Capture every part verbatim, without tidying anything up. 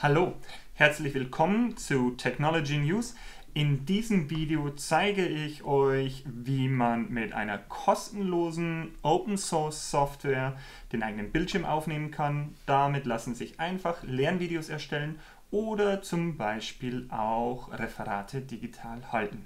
Hallo, herzlich willkommen zu Technology News. In diesem Video zeige ich euch, wie man mit einer kostenlosen Open Source Software den eigenen Bildschirm aufnehmen kann. Damit lassen sich einfach Lernvideos erstellen oder zum Beispiel auch Referate digital halten.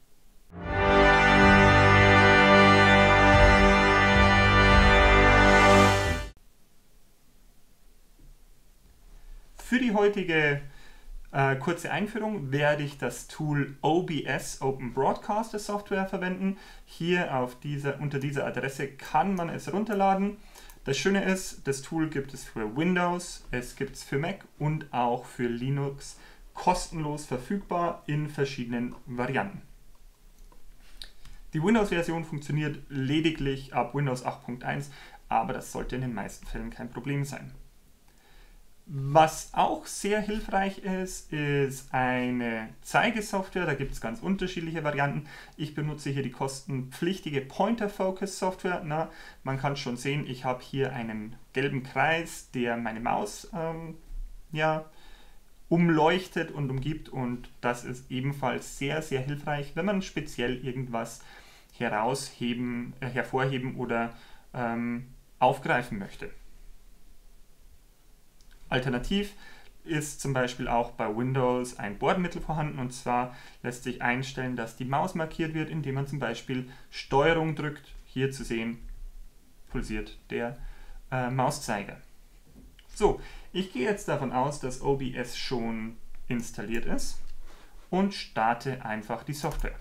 Für die heutige äh, kurze Einführung werde ich das Tool O B S, Open Broadcaster Software, verwenden. Hier auf dieser, unter dieser Adresse kann man es runterladen. Das Schöne ist, das Tool gibt es für Windows, es gibt es für Mac und auch für Linux kostenlos verfügbar in verschiedenen Varianten. Die Windows-Version funktioniert lediglich ab Windows acht Punkt eins, aber das sollte in den meisten Fällen kein Problem sein. Was auch sehr hilfreich ist, ist eine Zeigesoftware. Da gibt es ganz unterschiedliche Varianten. Ich benutze hier die kostenpflichtige Pointer Focus Software. Na, man kann schon sehen, ich habe hier einen gelben Kreis, der meine Maus ähm, ja, umleuchtet und umgibt. Und das ist ebenfalls sehr, sehr hilfreich, wenn man speziell irgendwas herausheben, äh, hervorheben oder ähm, aufgreifen möchte. Alternativ ist zum Beispiel auch bei Windows ein Bordmittel vorhanden, und zwar lässt sich einstellen, dass die Maus markiert wird, indem man zum Beispiel Steuerung drückt. Hier zu sehen pulsiert der äh, Mauszeiger. So, ich gehe jetzt davon aus, dass O B S schon installiert ist und starte einfach die Software.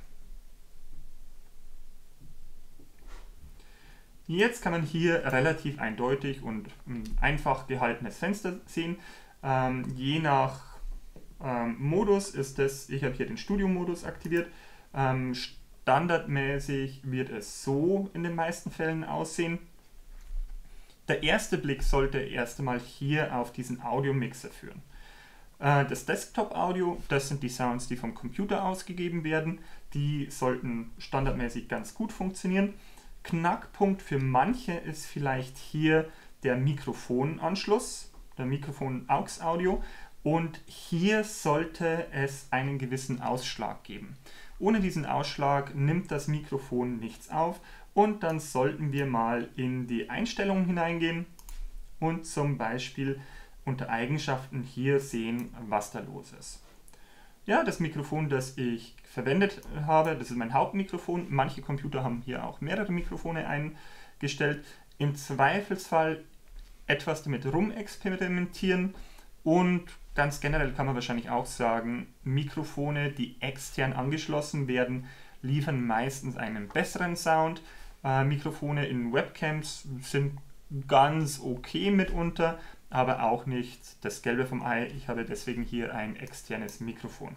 Jetzt kann man hier relativ eindeutig und einfach gehaltenes Fenster sehen. Ähm, je nach ähm, Modus ist es, ich habe hier den Studio-Modus aktiviert. Ähm, standardmäßig wird es so in den meisten Fällen aussehen. Der erste Blick sollte erst einmal hier auf diesen Audio-Mixer führen. Äh, das Desktop-Audio, das sind die Sounds, die vom Computer ausgegeben werden. Die sollten standardmäßig ganz gut funktionieren. Knackpunkt für manche ist vielleicht hier der Mikrofonanschluss, der Mikrofon-Aux-Audio, und hier sollte es einen gewissen Ausschlag geben. Ohne diesen Ausschlag nimmt das Mikrofon nichts auf, und dann sollten wir mal in die Einstellungen hineingehen und zum Beispiel unter Eigenschaften hier sehen, was da los ist. Ja, das Mikrofon, das ich verwendet habe, das ist mein Hauptmikrofon. Manche Computer haben hier auch mehrere Mikrofone eingestellt. Im Zweifelsfall etwas damit rumexperimentieren, und ganz generell kann man wahrscheinlich auch sagen, Mikrofone, die extern angeschlossen werden, liefern meistens einen besseren Sound. Äh, Mikrofone in Webcams sind ganz okay mitunter, aber auch nicht das Gelbe vom Ei. Ich habe deswegen hier ein externes Mikrofon.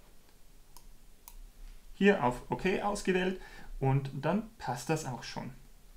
Hier auf OK ausgewählt, und dann passt das auch schon.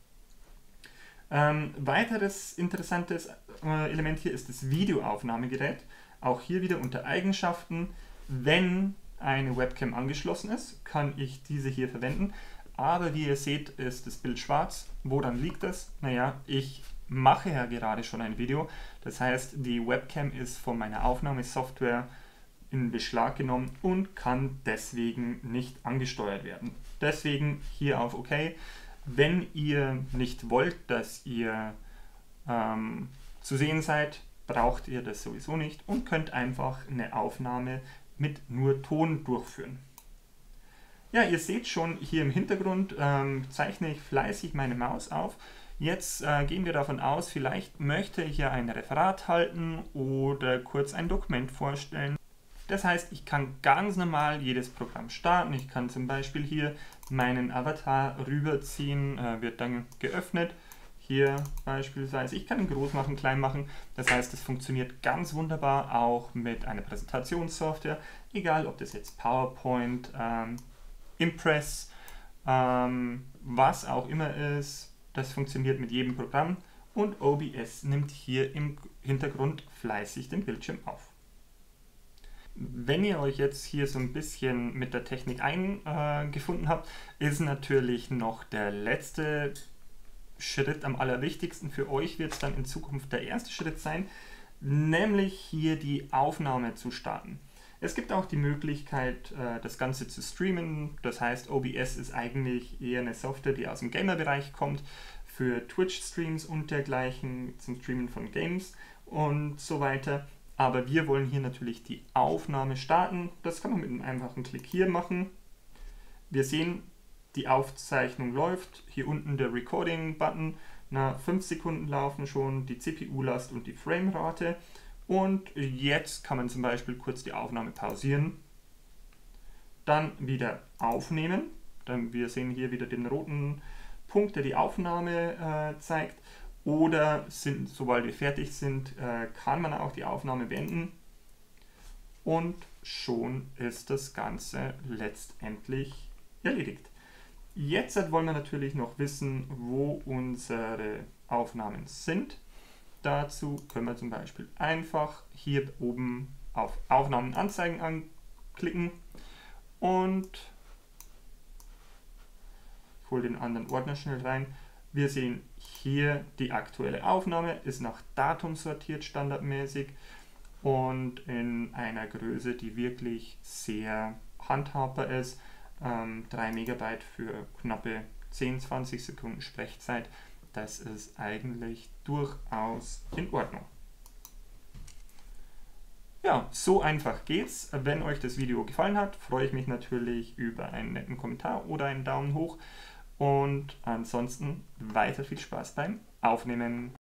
Ähm, weiteres interessantes äh, Element hier ist das Videoaufnahmegerät. Auch hier wieder unter Eigenschaften. Wenn eine Webcam angeschlossen ist, kann ich diese hier verwenden. Aber wie ihr seht, ist das Bild schwarz. Woran liegt das? Naja, ich mache ja gerade schon ein Video. Das heißt, die Webcam ist von meiner Aufnahmesoftware in Beschlag genommen und kann deswegen nicht angesteuert werden. Deswegen hier auf OK. Wenn ihr nicht wollt, dass ihr ähm, zu sehen seid, braucht ihr das sowieso nicht und könnt einfach eine Aufnahme mit nur Ton durchführen. Ja, ihr seht schon hier im Hintergrund ähm, zeichne ich fleißig meine Maus auf. Jetzt äh, gehen wir davon aus, vielleicht möchte ich ja ein Referat halten oder kurz ein Dokument vorstellen. Das heißt, ich kann ganz normal jedes Programm starten. Ich kann zum Beispiel hier meinen Avatar rüberziehen, äh, wird dann geöffnet. Hier beispielsweise, ich kann ihn groß machen, klein machen. Das heißt, es funktioniert ganz wunderbar auch mit einer Präsentationssoftware, egal ob das jetzt PowerPoint, ähm, Impress, ähm, was auch immer ist. Das funktioniert mit jedem Programm, und O B S nimmt hier im Hintergrund fleißig den Bildschirm auf. Wenn ihr euch jetzt hier so ein bisschen mit der Technik eingefunden äh, habt, ist natürlich noch der letzte Schritt am allerwichtigsten. Für euch wird es dann in Zukunft der erste Schritt sein. nämlich hier die Aufnahme zu starten. Es gibt auch die Möglichkeit, das Ganze zu streamen. Das heißt, O B S ist eigentlich eher eine Software, die aus dem Gamer-Bereich kommt, für Twitch-Streams und dergleichen, zum Streamen von Games und so weiter. Aber wir wollen hier natürlich die Aufnahme starten. Das kann man mit einem einfachen Klick hier machen. Wir sehen, die Aufzeichnung läuft. Hier unten der Recording-Button. Na, fünf Sekunden laufen schon, die C P U-Last und die Framerate. Und jetzt kann man zum Beispiel kurz die Aufnahme pausieren. Dann wieder aufnehmen. Dann wir sehen hier wieder den roten Punkt, der die Aufnahme äh, zeigt. Oder sind, sobald wir fertig sind, äh, kann man auch die Aufnahme beenden. Und schon ist das Ganze letztendlich erledigt. Jetzt wollen wir natürlich noch wissen, wo unsere Aufnahmen sind. Dazu können wir zum Beispiel einfach hier oben auf Aufnahmen anzeigen anklicken und ich hole den anderen Ordner schnell rein. Wir sehen hier die aktuelle Aufnahme, ist nach Datum sortiert standardmäßig und in einer Größe, die wirklich sehr handhabbar ist. Ähm, drei Megabyte für knappe zehn bis zwanzig Sekunden Sprechzeit. Das ist eigentlich durchaus in Ordnung. Ja, so einfach geht's. Wenn euch das Video gefallen hat, freue ich mich natürlich über einen netten Kommentar oder einen Daumen hoch. Und ansonsten weiter viel Spaß beim Aufnehmen.